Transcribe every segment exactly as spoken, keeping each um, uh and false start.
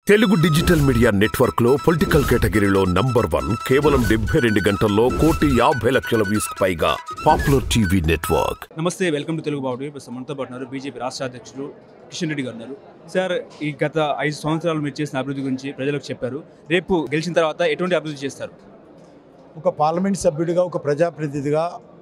Telugu digital media network లో political కేటగిరీలో number one కేవలం డెబ్బై రెండు గంటల్లో కోటి యాభై లక్షల వ్యూస్ పైగా పాపులర్ టీవీ నెట్వర్క్. నమస్తే, వెల్కమ్ టు తెలుగు బాబు. ఇప్పుడు మనతో పాటు ఉన్నారు బీజేపీ రాష్ట్ర అధ్యక్షుడు కిషన్ రెడ్డి గారు ఉన్నారు. సార్, ఈ గత ఐదు సంవత్సరాలు మీరు చేసిన అభివృద్ధి గురించి ప్రజలకు చెప్పారు. రేపు గెలిచిన తర్వాత ఎటువంటి అభివృద్ధి చేస్తారు? ఒక పార్లమెంట్ సభ్యుడిగా, ఒక ప్రజాప్రతినిధిగా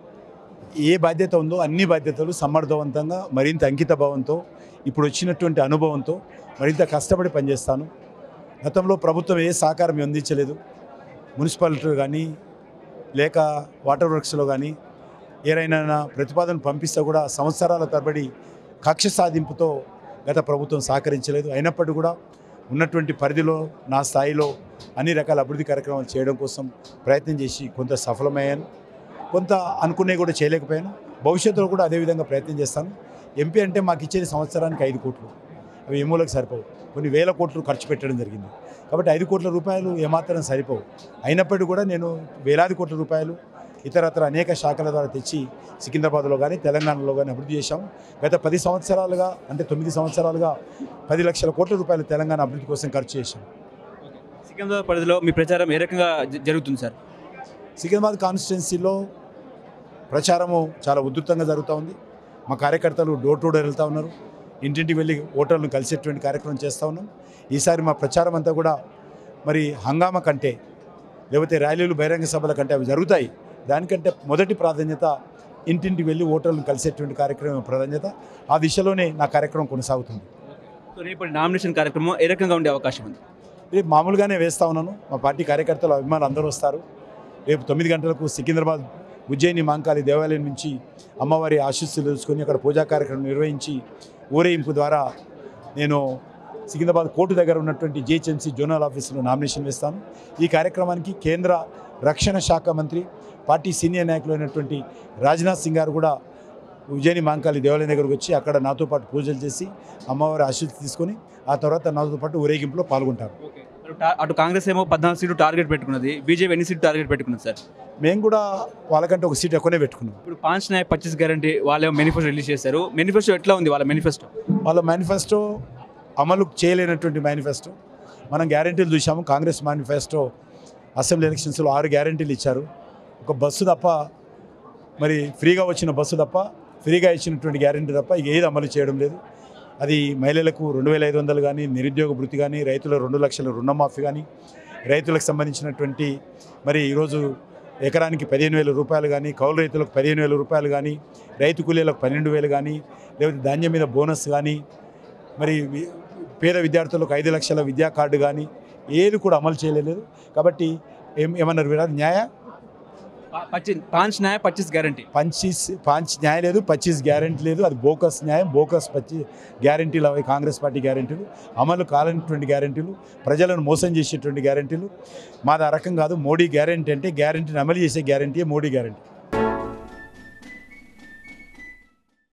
ఏ బాధ్యత ఉందో అన్ని బాధ్యతలు సమర్థవంతంగా, మరింత అంకిత భావంతో, ఇప్పుడు వచ్చినటువంటి అనుభవంతో మరింత కష్టపడి పనిచేస్తాను. గతంలో ప్రభుత్వం ఏ సహకారం అందించలేదు. మున్సిపాలిటీ కానీ లేక వాటర్ వర్క్స్లో కానీ ఏదైనా ప్రతిపాదన పంపిస్తే కూడా సంవత్సరాల తరబడి కక్ష సాధింపుతో గత ప్రభుత్వం సహకరించలేదు. అయినప్పటికీ కూడా ఉన్నటువంటి పరిధిలో నా స్థాయిలో అన్ని రకాల అభివృద్ధి కార్యక్రమాలు చేయడం కోసం ప్రయత్నం చేసి కొంత సఫలమయ్యాను. కొంత అనుకునే కూడా చేయలేకపోయాను. భవిష్యత్తులో కూడా అదేవిధంగా ప్రయత్నం చేస్తాను. ఎంపీ అంటే మాకు ఇచ్చేది సంవత్సరానికి ఐదు కోట్లు, అవి ఏమూలకు సరిపోవు. కొన్ని వేల కోట్లు ఖర్చు పెట్టడం జరిగింది. కాబట్టి ఐదు కోట్ల రూపాయలు ఏమాత్రం సరిపోవు. అయినప్పటికీ కూడా నేను వేలాది కోట్ల రూపాయలు ఇతరత్ర అనేక శాఖల ద్వారా తెచ్చి సికింద్రాబాద్లో కానీ తెలంగాణలో కానీ అభివృద్ధి చేశాము. గత పది సంవత్సరాలుగా అంటే తొమ్మిది సంవత్సరాలుగా పది లక్షల కోట్ల రూపాయలు తెలంగాణ అభివృద్ధి కోసం ఖర్చు చేశాం. సికింద్రాబాద్ పరిధిలో మీ ప్రచారం ఏ రకంగా జరుగుతుంది సార్? సికింద్రాబాద్ కాన్స్టిట్యున్సీలో ప్రచారము చాలా ఉధృతంగా జరుగుతూ ఉంది. మా కార్యకర్తలు డోర్ టు డోర్ వెళ్తూ ఉన్నారు. ఇంటింటికి వెళ్ళి ఓటర్లను కలిసేటువంటి కార్యక్రమం చేస్తూ ఉన్నాం. ఈసారి మా ప్రచారం అంతా కూడా మరి హంగామా కంటే లేకపోతే ర్యాలీలు, బహిరంగ సభల కంటే అవి జరుగుతాయి. దానికంటే మొదటి ప్రాధాన్యత ఇంటింటికి వెళ్ళి ఓటర్లను కలిసేటువంటి కార్యక్రమం ప్రాధాన్యత. ఆ దిశలోనే నా కార్యక్రమం కొనసాగుతుంది. సో రేపటి నామినేషన్ కార్యక్రమం ఏ రకంగా ఉండే అవకాశం ఉంది? రేపు మామూలుగానే వేస్తూ ఉన్నాను. మా పార్టీ కార్యకర్తలు, అభిమానులు అందరూ వస్తారు. రేపు తొమ్మిది గంటలకు సికింద్రాబాద్ ఉజ్జయిని మాంకాళి దేవాలయం నుంచి అమ్మవారి ఆశీస్సులు తెలుసుకొని అక్కడ పూజా కార్యక్రమం నిర్వహించి ఊరేగింపు ద్వారా నేను సికింద్రాబాద్ కోర్టు దగ్గర ఉన్నటువంటి జిహెచ్ఎంసీ జోనల్ ఆఫీసులో నామినేషన్ వేస్తాను. ఈ కార్యక్రమానికి కేంద్ర రక్షణ శాఖ మంత్రి, పార్టీ సీనియర్ నాయకులు అయినటువంటి రాజ్నాథ్ సింగ్ గారు కూడా ఉజ్జయిని మాంకాళి దేవాలయం దగ్గరకు వచ్చి అక్కడ నాతో పాటు పూజలు చేసి అమ్మవారి ఆశీస్సులు తీసుకొని ఆ తర్వాత నాతో పాటు ఊరేగింపులో పాల్గొంటారు. అటు కాంగ్రెస్ ఏమో పద్నాలుగు సీట్లు టార్గెట్ పెట్టుకున్నది, బీజేపీ ఎన్ని సీట్లు టార్గెట్ పెట్టుకున్నది సార్? మేము కూడా వాళ్ళకంటే ఒక సీట్ ఎక్కువనే పెట్టుకున్నాం. ఇప్పుడు పాంచ్ నాయక్ పచ్చిస్ గ్యారంటీ వాళ్ళేమో మేనిఫెస్టో రిలీజ్ చేశారు. మేనిఫెస్టో ఎట్లా ఉంది వాళ్ళ మేనిఫెస్టో? వాళ్ళ మేనిఫెస్టో అమలు చేయలేనటువంటి మేనిఫెస్టో. మనం గ్యారంటీలు చూసాము. కాంగ్రెస్ మేనిఫెస్టో అసెంబ్లీ ఎలక్షన్స్లో ఆరు గ్యారంటీలు ఇచ్చారు. ఒక బస్సు తప్ప, మరి ఫ్రీగా వచ్చిన బస్సు తప్ప, ఫ్రీగా ఇచ్చినటువంటి గ్యారంటీ తప్ప ఇక ఏది అమలు చేయడం లేదు. అది మహిళలకు రెండు వేల ఐదు వందలు కానీ, నిరుద్యోగ భృతి కానీ, రైతుల రెండు లక్షల రుణమాఫీ కానీ, రైతులకు సంబంధించినటువంటి మరి ఈరోజు ఎకరానికి పదిహేను వేల రూపాయలు కానీ, కౌలు రైతులకు పదిహేను వేల రూపాయలు కానీ, రైతు కూలీలకు పన్నెండు వేలు కానీ, లేకపోతే ధాన్యం మీద బోనస్ కానీ, మరి పేద విద్యార్థులకు ఐదు లక్షల విద్యా కార్డు కానీ ఏది కూడా అమలు చేయలేదు. కాబట్టి ఏం ఏమన్నారు వీరా? న్యాయ పాంచ్ న్యాయ పచ్చిస్ గ్యారంటీ. పంచీస్ పాంచ్ న్యాయ లేదు, పచ్చీస్ గ్యారంటీ లేదు. అది బోకస్ న్యాయం, బోకస్ పచ్చి గ్యారంటీలు. అవి కాంగ్రెస్ పార్టీ గ్యారంటీలు, అమలు కాలనటువంటి గ్యారంటీలు, ప్రజలను మోసం చేసేటువంటి గ్యారంటీలు. మాది ఆ రకం కాదు. మోడీ గ్యారంటీ అంటే గ్యారంటీని అమలు చేసే గ్యారంటీ మోడీ గ్యారంటీ.